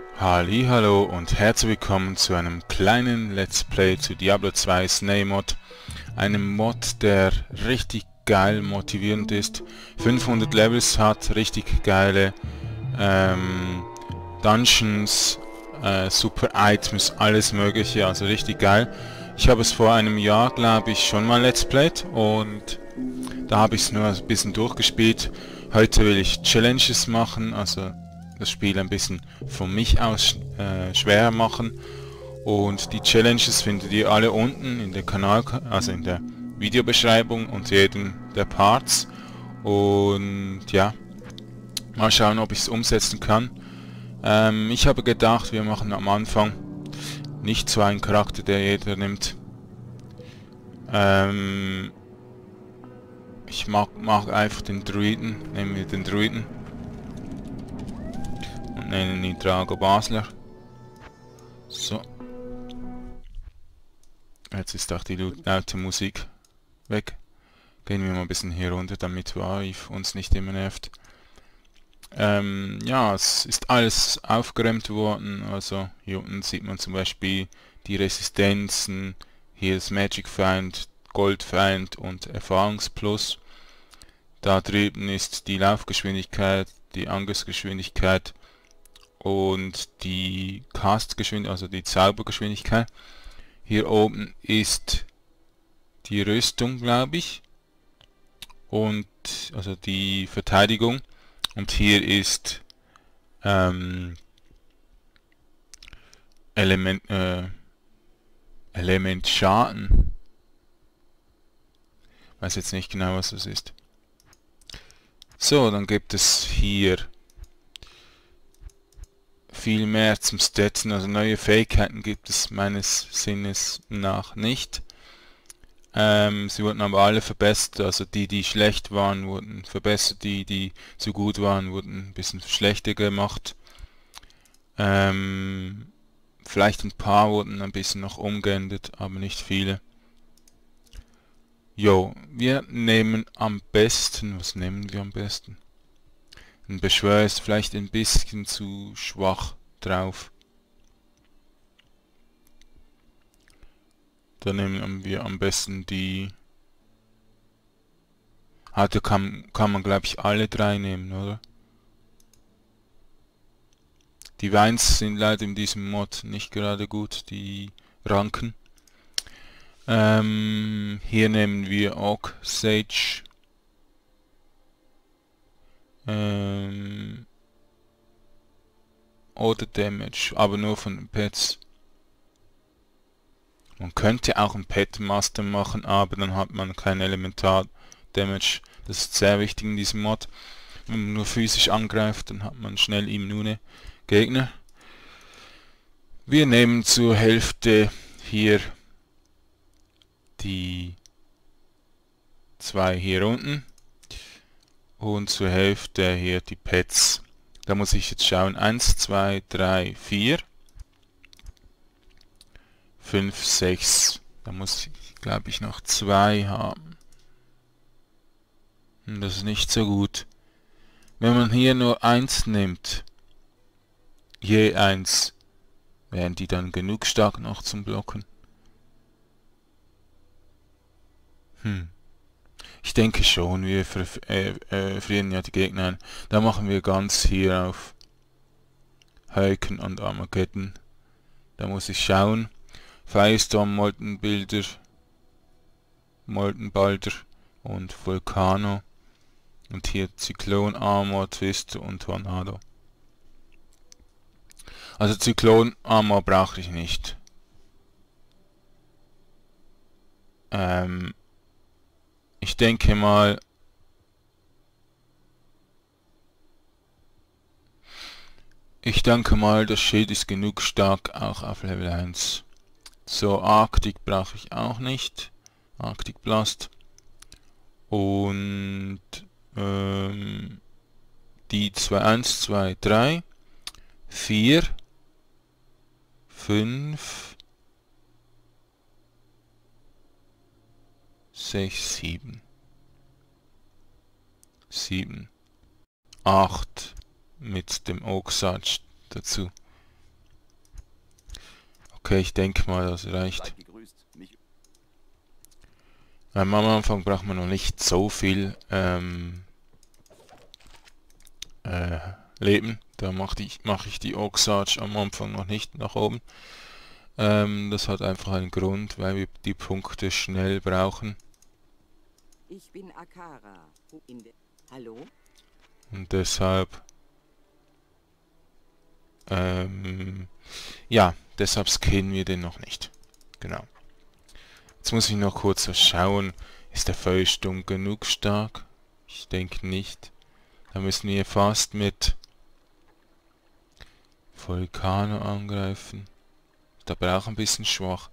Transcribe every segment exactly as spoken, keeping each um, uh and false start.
Hallihallo und herzlich willkommen zu einem kleinen Let's Play zu Diablo zwei Snake Mod, einem Mod, der richtig geil motivierend ist, fünfhundert Levels hat, richtig geile ähm, Dungeons, äh, super Items, alles mögliche, also richtig geil. Ich habe es vor einem Jahr, glaube ich, schon mal Let's Played und da habe ich es nur ein bisschen durchgespielt. Heute will ich Challenges machen, also das Spiel ein bisschen von mich aus äh, schwerer machen. Und die Challenges findet ihr alle unten in der Kanal, also in der Videobeschreibung und jedem der Parts. Und ja, mal schauen, ob ich es umsetzen kann. Ähm, ich habe gedacht, wir machen am Anfang nicht so einen Charakter, der jeder nimmt. Ähm, ich mag, mag einfach den Druiden, nehmen wir den Druiden und nennen ihn Drago Basler. So, jetzt ist auch die laute Musik weg. Gehen wir mal ein bisschen hier runter, damit Wave uns nicht immer nervt. Ähm, ja, es ist alles aufgeräumt worden. Also hier unten sieht man zum Beispiel die Resistenzen. Hier ist Magic Feind, Gold Feind und Erfahrungsplus. Da drüben ist die Laufgeschwindigkeit, die Angriffsgeschwindigkeit und die Castgeschwindigkeit, also die Zaubergeschwindigkeit. Hier oben ist die Rüstung, glaube ich, und also die Verteidigung, und hier ist ähm, Element äh, Element Schaden. Weiß jetzt nicht genau, was das ist. So, dann gibt es hier viel mehr zum Staten, also neue Fähigkeiten gibt es meines Sinnes nach nicht. Ähm, sie wurden aber alle verbessert, also die, die schlecht waren, wurden verbessert, die, die zu gut waren, wurden ein bisschen schlechter gemacht. Ähm, vielleicht ein paar wurden ein bisschen noch umgeändert, aber nicht viele. Jo, wir nehmen am besten, was nehmen wir am besten? Ein Beschwör ist vielleicht ein bisschen zu schwach drauf. Da nehmen wir am besten die... Ah, da kann, kann man glaube ich alle drei nehmen, oder? Die Vines sind leider in diesem Mod nicht gerade gut, die Ranken. Ähm, hier nehmen wir Oak Sage. Ähm, oder Damage, aber nur von den Pets. Man könnte auch einen Pet Master machen, aber dann hat man kein Elementar Damage. Das ist sehr wichtig in diesem Mod. Wenn man nur physisch angreift, dann hat man schnell immune Gegner. Wir nehmen zur Hälfte hier die zwei hier unten und zur Hälfte hier die Pets. Da muss ich jetzt schauen. eins, zwei, drei, vier, fünf, sechs. Da muss ich, glaube ich, noch zwei haben. Und das ist nicht so gut. Wenn man hier nur eins nimmt, je eins, wären die dann genug stark noch zum Blocken? Hm. Ich denke schon, wir äh, äh, frieren ja die Gegner ein. Da machen wir ganz hier auf Hurricane und Armageddon. Da muss ich schauen. Firestorm, Molten Builder, Molten Balder und Volcano. Und hier Zyklon, Armor, Twister und Tornado. Also Zyklon, Armor brauche ich nicht. Ähm, ich denke mal, ich denke mal, das Schild ist genug stark, auch auf Level eins. So, Arctic brauche ich auch nicht. Arctic Blast. Und ähm, die zwei, eins, zwei, drei, vier, fünf, sechs, sieben. sieben, acht mit dem Oak Sage dazu. Okay, ich denke mal, das reicht. Ähm, am Anfang braucht man noch nicht so viel ähm, äh, Leben. Da mache ich, mach ich die Oxarge am Anfang noch nicht nach oben. Ähm, das hat einfach einen Grund, weil wir die Punkte schnell brauchen. Ich bin Akara. In de Hallo? Und deshalb... Ähm, ja, deshalb scannen wir den noch nicht. Genau. Jetzt muss ich noch kurz schauen, ist der Feuersturm genug stark? Ich denke nicht. Da müssen wir fast mit Vulkano angreifen. Da braucht ein bisschen schwach.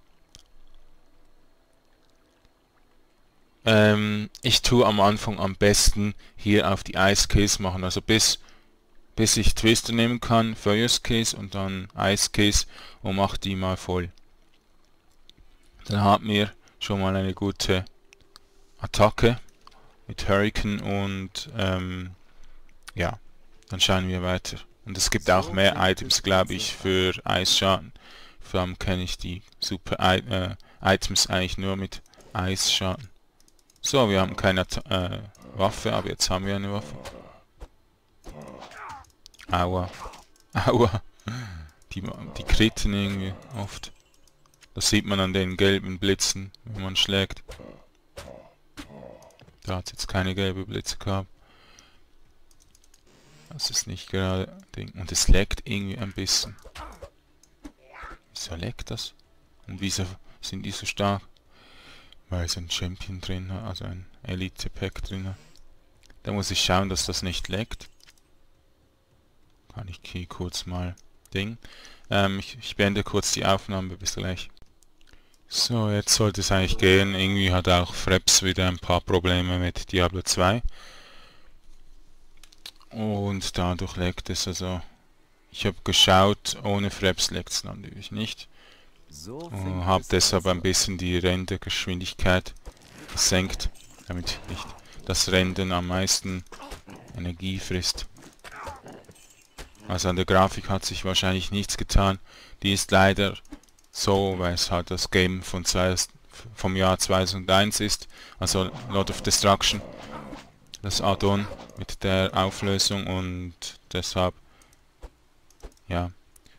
Ähm, ich tue am Anfang am besten hier auf die Ice Case machen, also bis bis ich Twister nehmen kann, Fire Case und dann Ice Case und mache die mal voll. Dann haben wir schon mal eine gute Attacke mit Hurricane und ähm, ja, dann schauen wir weiter. Und es gibt auch mehr Items, glaube ich, für Eisschaden. Vor allem kenne ich die super I äh, Items eigentlich nur mit Eisschaden. So, wir haben keine äh, Waffe, aber jetzt haben wir eine Waffe. Aua. Aua. Die, die kritten irgendwie oft. Das sieht man an den gelben Blitzen, wenn man schlägt. Da hat es jetzt keine gelben Blitze gehabt. Das ist nicht gerade Ding. Und es leckt irgendwie ein bisschen. Wieso leckt das? Und wieso sind die so stark? Weil es ein Champion drin hat, also ein Elite-Pack drin hat. Da muss ich schauen, dass das nicht leckt. Kann ich hier kurz mal Ding. Ähm, ich, ich beende kurz die Aufnahme, bis gleich. So, jetzt sollte es eigentlich gehen. Irgendwie hat auch Freps wieder ein paar Probleme mit Diablo zwei. Und dadurch leckt es also. Ich habe geschaut, ohne Freps leckt es natürlich nicht. So und habe deshalb ein bisschen die Rendergeschwindigkeit gesenkt, damit nicht das Rendern am meisten Energie frisst. Also an der Grafik hat sich wahrscheinlich nichts getan. Die ist leider so, weil es halt das Game von zwei, vom Jahr zweitausendeins ist. Also Lord of Destruction. Das Add-on mit der Auflösung und deshalb, ja,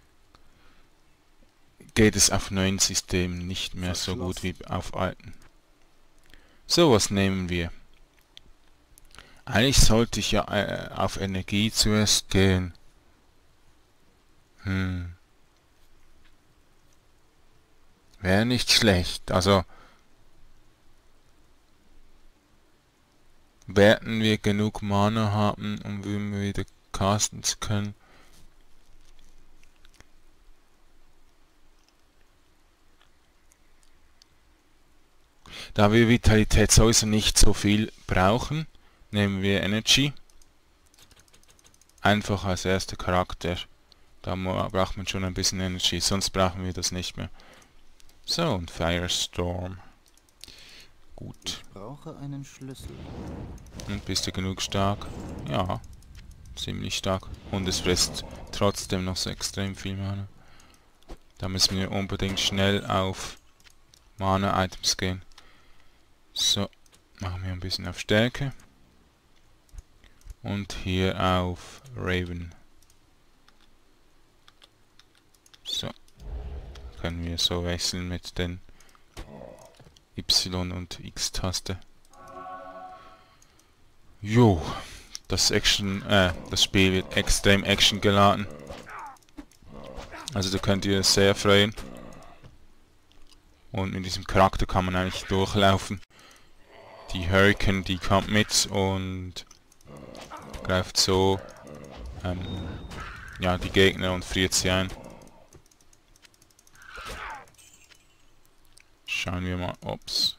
geht es auf neuen Systemen nicht mehr so gut wie auf alten. So, was nehmen wir? Eigentlich sollte ich ja äh, auf Energie zuerst gehen. Hm. Wäre nicht schlecht. Also werden wir genug Mana haben, um wieder casten zu können. Da wir Vitalität sowieso nicht so viel brauchen, nehmen wir Energy. Einfach als erster Charakter. Da braucht man schon ein bisschen Energy, sonst brauchen wir das nicht mehr. So, und Firestorm. Gut. Ich brauche einen Schlüssel. Und bist du genug stark? Ja, ziemlich stark. Und es frisst trotzdem noch so extrem viel Mana. Da müssen wir unbedingt schnell auf Mana-Items gehen. So, machen wir ein bisschen auf Stärke. Und hier auf Raven. So. Können wir so wechseln mit den Y- und X-Taste. Jo, das Action, äh, das Spiel wird extrem Action geladen. Also da könnt ihr sehr freuen. Und mit diesem Charakter kann man eigentlich durchlaufen. Die Hurricane, die kommt mit und greift so ähm, ja, die Gegner und friert sie ein. Schauen wir mal, ob's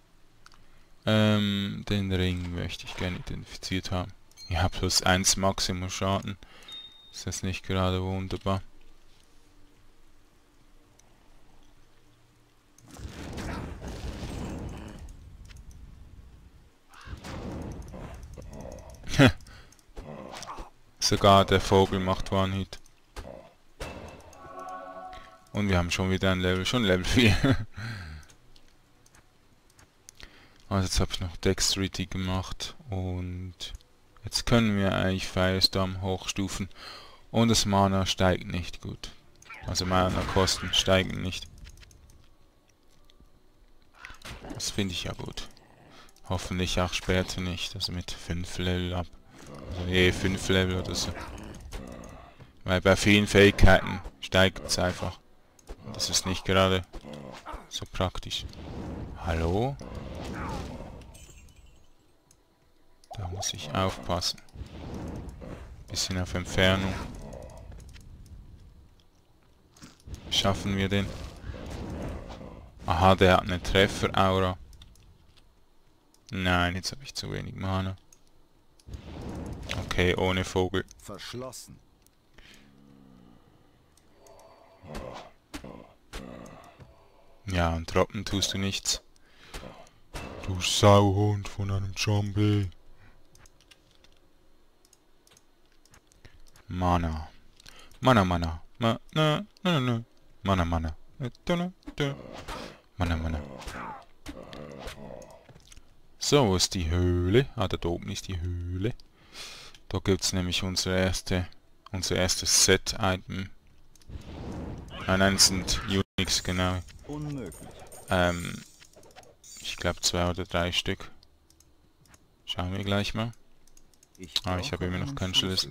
ähm, den Ring möchte ich gerne identifiziert haben. Ja, plus eins Maximum Schaden. Ist das nicht gerade wunderbar? Sogar der Vogel macht One-Hit. Und wir haben schon wieder ein Level, schon Level vier. Also jetzt habe ich noch Dexterity gemacht und jetzt können wir eigentlich Firestorm hochstufen und das Mana steigt nicht gut. Also Mana-Kosten steigen nicht. Das finde ich ja gut. Hoffentlich auch später nicht, also mit fünf Level ab. Also je fünf Level oder so. Weil bei vielen Fähigkeiten steigt es einfach. Und das ist nicht gerade so praktisch. Hallo? Da muss ich aufpassen. Bisschen auf Entfernung. Schaffen wir den? Aha, der hat eine Treffer-Aura. Nein, jetzt habe ich zu wenig Mana. Okay, ohne Vogel. Verschlossen. Ja, und droppen tust du nichts. Du Sauhund von einem Zombie. Mana. Mana, Mana. Ma, na, na, na. Mana, Mana. Mana, Mana. So, wo ist die Höhle? Ah, da oben ist die Höhle. Da gibt es nämlich unsere erste, unser erstes Set-Item. Nein, nein, es sind Unix, genau. Unmöglich. Ähm, ich glaube zwei oder drei Stück. Schauen wir gleich mal. Ich Ah, ich habe immer noch keinen Schlüssel.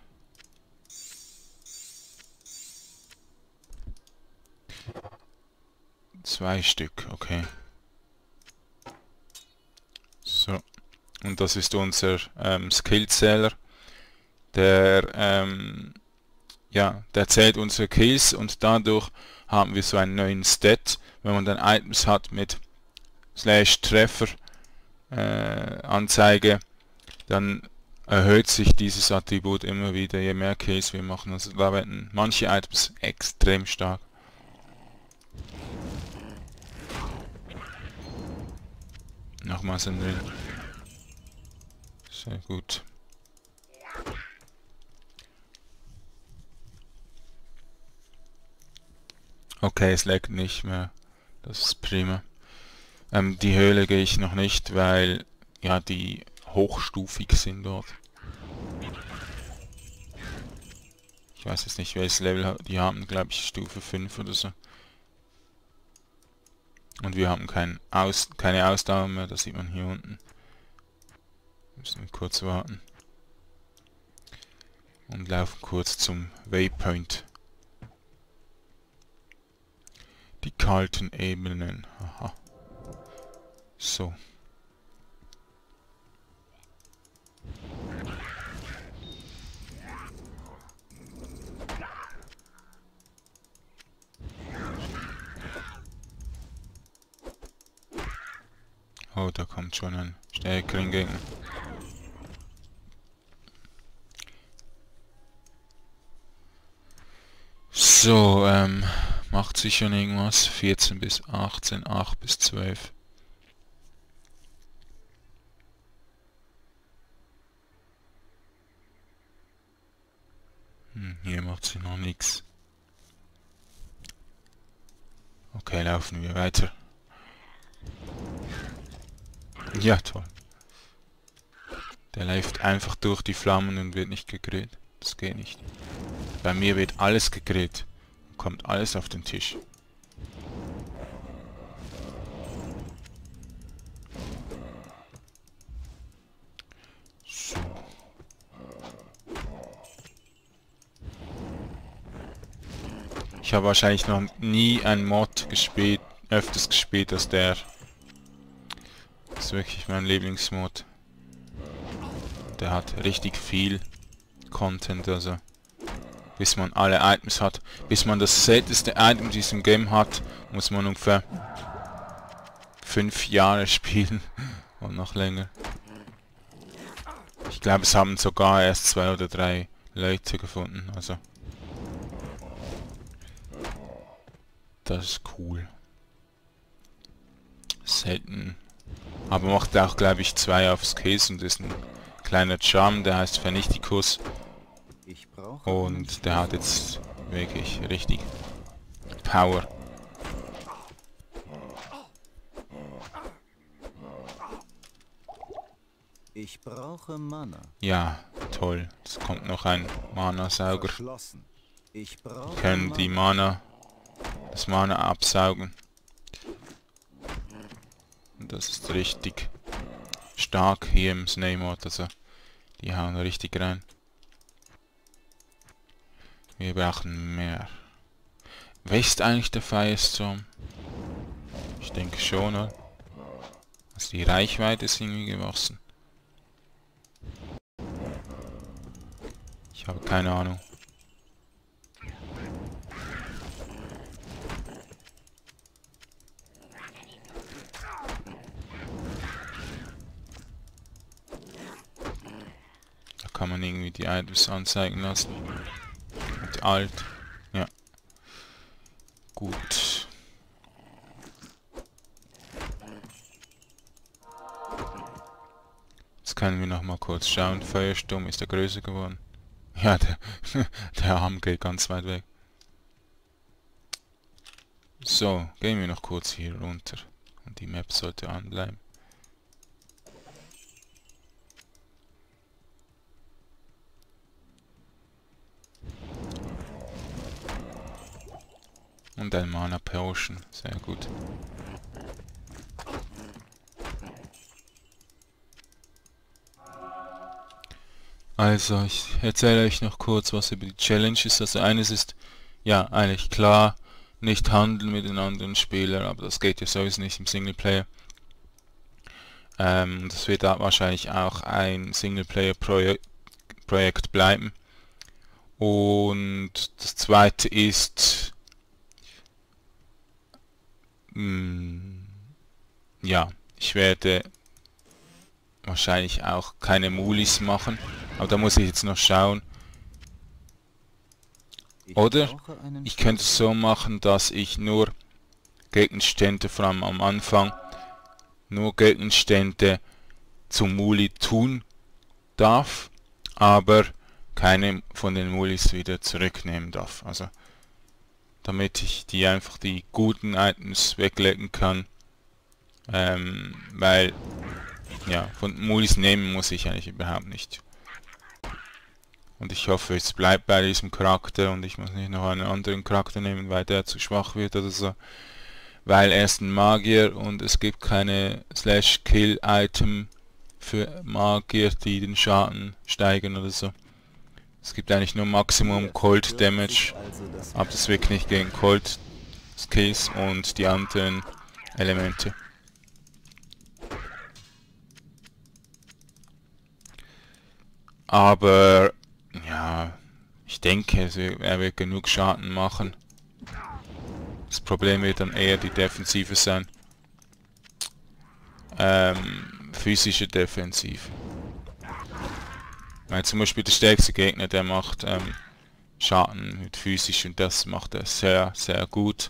Zwei Stück, okay. So. Und das ist unser ähm, Skillzähler. Der, ähm, ja, der zählt unsere Kills und dadurch haben wir so einen neuen Stat. Wenn man dann Items hat mit Slash Treffer äh, Anzeige, dann erhöht sich dieses Attribut immer wieder, je mehr Kills wir machen. Also da werden manche Items extrem stark. Nochmals ein Drill. Sehr gut. Okay, es leckt nicht mehr. Das ist prima. Ähm, die Höhle gehe ich noch nicht, weil ja die hochstufig sind dort. Ich weiß jetzt nicht, welches Level die haben, glaube ich Stufe fünf oder so. Und wir haben kein Aus keine Ausdauer mehr, das sieht man hier unten. Müssen wir kurz warten. Und laufen kurz zum Waypoint. Die kalten Ebenen. Aha. So. Oh, da kommt schon ein stärkeren Gegner. So, ähm, macht sich schon irgendwas. vierzehn bis achtzehn, acht bis zwölf. Hm, hier macht sie noch nichts. Okay, laufen wir weiter. Ja, toll. Der läuft einfach durch die Flammen und wird nicht gegrillt. Das geht nicht. Bei mir wird alles gegrillt. Kommt alles auf den Tisch. So. Ich habe wahrscheinlich noch nie einen Mod gespielt, öfters gespielt als der. Das ist wirklich mein Lieblingsmod. Der hat richtig viel Content, also bis man alle Items hat. Bis man das seltenste Item in diesem Game hat, muss man ungefähr fünf Jahre spielen und noch länger. Ich glaube, es haben sogar erst zwei oder drei Leute gefunden, also das ist cool. Selten. Aber macht auch, glaube ich, zwei aufs Case und ist ein kleiner Charm, der heißt Vernichtikus. Ich brauche Und der hat jetzt wirklich richtig Power. Ich brauche Mana. Ja, toll. Es kommt noch ein Mana-Sauger. Verschlossen. Ich brauche Wir können die Mana, das Mana absaugen. Und das ist richtig stark hier im Snake-Mod, also die hauen richtig rein. Wir brauchen mehr. Wächst eigentlich der Firestorm? Ich denke schon, oder? Also die Reichweite ist irgendwie gewachsen. Ich habe keine Ahnung. Da kann man irgendwie die Items anzeigen lassen. Mit Alt. Ja. Gut. Jetzt können wir noch mal kurz schauen. Feuersturm ist der größer geworden. Ja, der, der Arm geht ganz weit weg. So, gehen wir noch kurz hier runter. Und die Map sollte anbleiben. Und ein Mana Potion, sehr gut. Also, ich erzähle euch noch kurz was über die Challenges. Also eines ist, ja, eigentlich klar, nicht handeln mit den anderen Spielern, aber das geht ja sowieso nicht im Singleplayer. Ähm, das wird da wahrscheinlich auch ein Singleplayer-Projekt bleiben. Und das zweite ist, mh, ja, ich werde wahrscheinlich auch keine Mulis machen, aber da muss ich jetzt noch schauen. Ich Oder brauche einen ich könnte es so machen, dass ich nur Gegenstände, vor allem am Anfang, nur Gegenstände zum Muli tun darf, aber keine von den Mulis wieder zurücknehmen darf. Also damit ich die einfach die guten Items weglegen kann, ähm, weil ja, von Mulis nehmen muss ich eigentlich überhaupt nicht. Und ich hoffe, es bleibt bei diesem Charakter und ich muss nicht noch einen anderen Charakter nehmen, weil der zu schwach wird oder so. Weil er ist ein Magier und es gibt keine Slash-Kill-Item für Magier, die den Schaden steigern oder so. Es gibt eigentlich nur Maximum Cold Damage, aber das wirkt nicht gegen Cold Skills und die anderen Elemente. Aber ja, ich denke, er wird genug Schaden machen. Das Problem wird dann eher die Defensive sein. Ähm, physische Defensive. Weil zum Beispiel der stärkste Gegner, der macht ähm, Schaden mit physisch und das macht er sehr, sehr gut.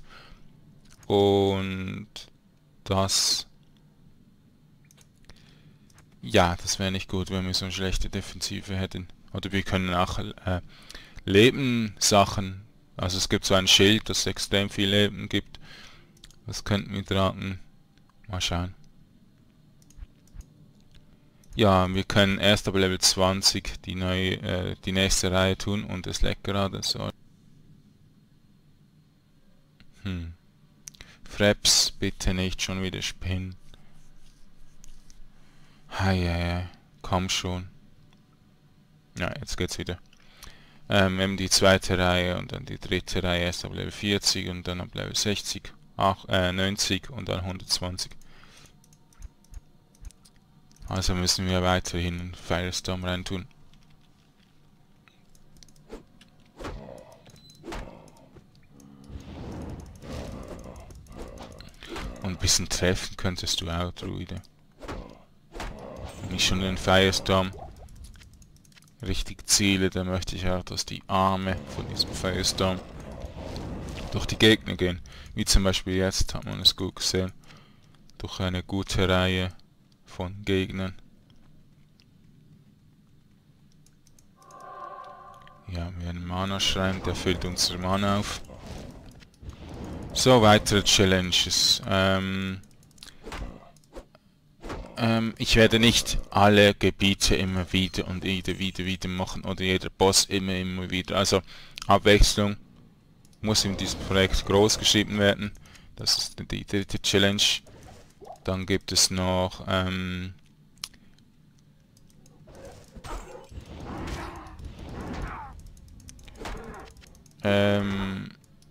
Und das... Ja, das wäre nicht gut, wenn wir so eine schlechte Defensive hätten. Oder wir können auch äh, Leben-Sachen, also es gibt so ein Schild, das extrem viel Leben gibt. Das könnten wir tragen. Mal schauen. Ja, wir können erst ab Level zwanzig die neue, äh, die nächste Reihe tun und es leckt gerade so. Hm. Fraps, bitte nicht schon wieder spinnen. Heieiei, komm schon. Ja, jetzt geht's wieder. Ähm, eben die zweite Reihe und dann die dritte Reihe erst ab Level vierzig und dann ab Level sechzig, ach, äh, neunzig und dann hundertzwanzig. Also müssen wir weiterhin einen Firestorm reintun. Und ein bisschen treffen könntest du auch, Druide. Wenn ich schon den Firestorm richtig ziele, dann möchte ich auch, dass die Arme von diesem Firestorm durch die Gegner gehen. Wie zum Beispiel jetzt, hat man es gut gesehen, durch eine gute Reihe von Gegnern. Ja, wir haben einen Mana-Schrein, der füllt unsere Mana auf. So, weitere Challenges. Ähm, ähm, ich werde nicht alle Gebiete immer wieder und wieder, wieder, wieder machen oder jeder Boss immer, immer wieder. Also Abwechslung muss in diesem Projekt groß geschrieben werden. Das ist die dritte Challenge. Dann gibt es noch ähm, ähm,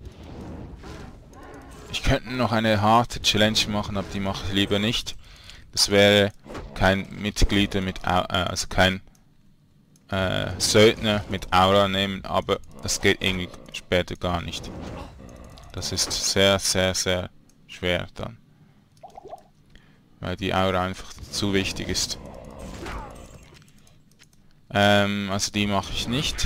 ich könnte noch eine harte Challenge machen, aber die mache ich lieber nicht. Das wäre kein Mitglieder mit Au äh, also kein äh, Söldner mit Aura nehmen, aber das geht irgendwie später gar nicht. Das ist sehr, sehr, sehr schwer dann. Weil die Aura einfach zu wichtig ist. Ähm, also die mache ich nicht.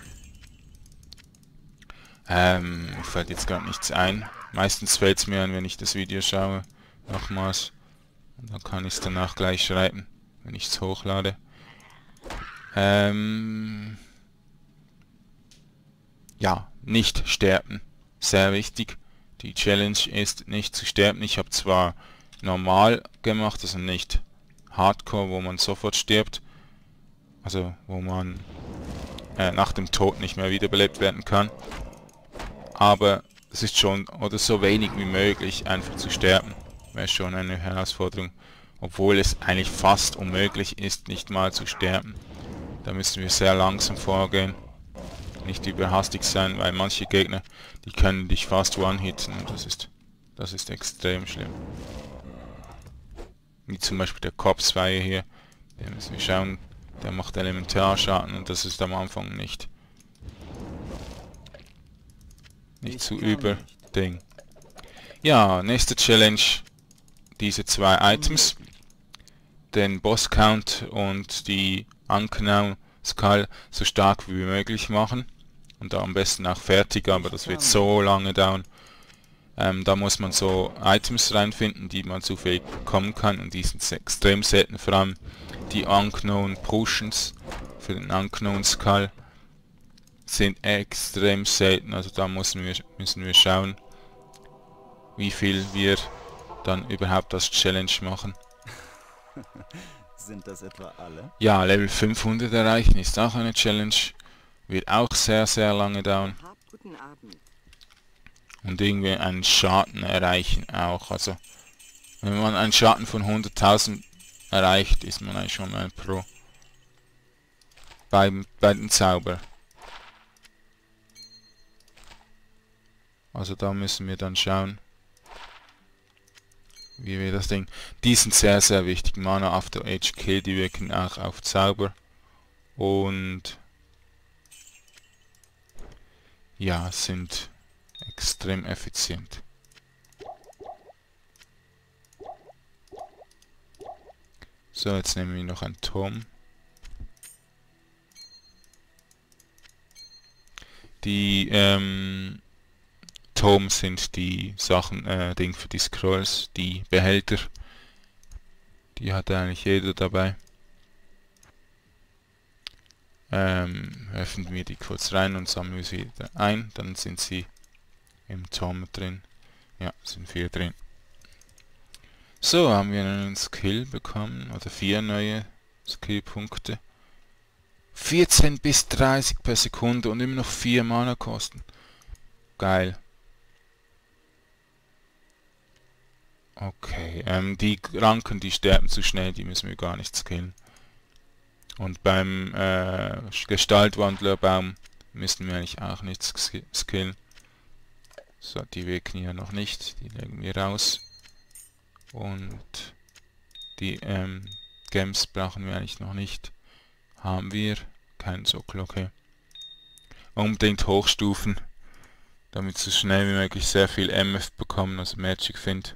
Ähm, mir fällt jetzt gar nichts ein. Meistens fällt es mir ein, wenn ich das Video schaue. Nochmals. Und dann kann ich es danach gleich schreiben, wenn ich es hochlade. Ähm, ja, nicht sterben. Sehr wichtig. Die Challenge ist nicht zu sterben. Ich habe zwar normal gemacht, also nicht Hardcore, wo man sofort stirbt. Also wo man äh, nach dem Tod nicht mehr wiederbelebt werden kann. Aber es ist schon, oder so wenig wie möglich, einfach zu sterben. Wäre schon eine Herausforderung. Obwohl es eigentlich fast unmöglich ist, nicht mal zu sterben. Da müssen wir sehr langsam vorgehen. Nicht überhastig sein, weil manche Gegner, die können dich fast one-hitten und das ist, das ist extrem schlimm. Wie zum Beispiel der Kopfsweihe hier. Den müssen wir schauen, der macht Elementarschaden und das ist am Anfang nicht. Nicht zu über Ding. Ja, nächste Challenge. Diese zwei Items. Den Boss Count und die Unknown Skull so stark wie möglich machen. Und da am besten auch fertig, aber das wird so lange dauern. Ähm, da muss man so Items reinfinden, die man zufällig bekommen kann. Und die sind extrem selten, vor allem die Unknown Potions für den Unknown Skull sind extrem selten. Also da müssen wir, müssen wir schauen, wie viel wir dann überhaupt als Challenge machen. Sind das etwa alle? Ja, Level fünfhundert erreichen ist auch eine Challenge. Wird auch sehr, sehr lange dauern. Guten Abend. Und irgendwie einen Schaden erreichen auch. Also, wenn man einen Schaden von hunderttausend erreicht, ist man eigentlich schon ein Pro. Beim, bei den Zauber. Also da müssen wir dann schauen, wie wir das Ding... Die sind sehr, sehr wichtig. Mana After Age Kill, die wirken auch auf Zauber. Und... ja, sind extrem effizient. So, jetzt nehmen wir noch einen Turm. Die, ähm... Tom sind die Sachen, äh, Ding für die Scrolls, die Behälter. Die hat eigentlich jeder dabei. Ähm, öffnen wir die kurz rein und sammeln wir sie wieder ein. Dann sind sie im Tom drin. Ja, sind vier drin. So, haben wir einen Skill bekommen, oder vier neue Skillpunkte. vierzehn bis dreißig per Sekunde und immer noch vier Mana kosten. Geil. Okay, ähm, die Ranken, die sterben zu schnell, die müssen wir gar nicht skillen. Und beim äh, Gestaltwandlerbaum müssen wir eigentlich auch nichts skillen. So, die wirken hier noch nicht, die legen wir raus. Und die ähm, Gems brauchen wir eigentlich noch nicht. Haben wir, kein Sockel, okay. Unbedingt hochstufen, damit so schnell wie möglich sehr viel M F bekommen, also Magic Find.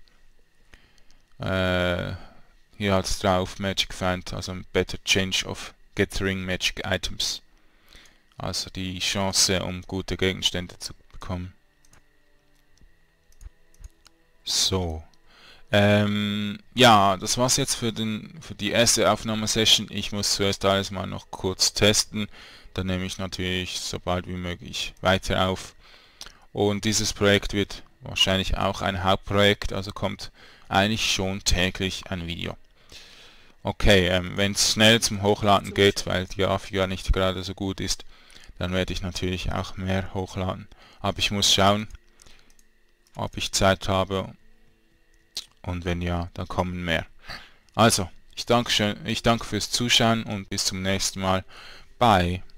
Äh, hier hat es drauf Magic Find, also Better Change of Gathering Magic Items. Also die Chance, um gute Gegenstände zu bekommen. So. Ähm, ja, das war's jetzt für, den, für die erste Aufnahmesession. Ich muss zuerst alles mal noch kurz testen. Dann nehme ich natürlich so bald wie möglich weiter auf. Und dieses Projekt wird wahrscheinlich auch ein Hauptprojekt, also kommt eigentlich schon täglich ein Video. Okay, ähm, wenn es schnell zum Hochladen geht, weil die Grafik ja nicht gerade so gut ist, dann werde ich natürlich auch mehr hochladen. Aber ich muss schauen, ob ich Zeit habe, und wenn ja, dann kommen mehr. Also, ich danke schön, ich danke fürs Zuschauen und bis zum nächsten Mal. Bye.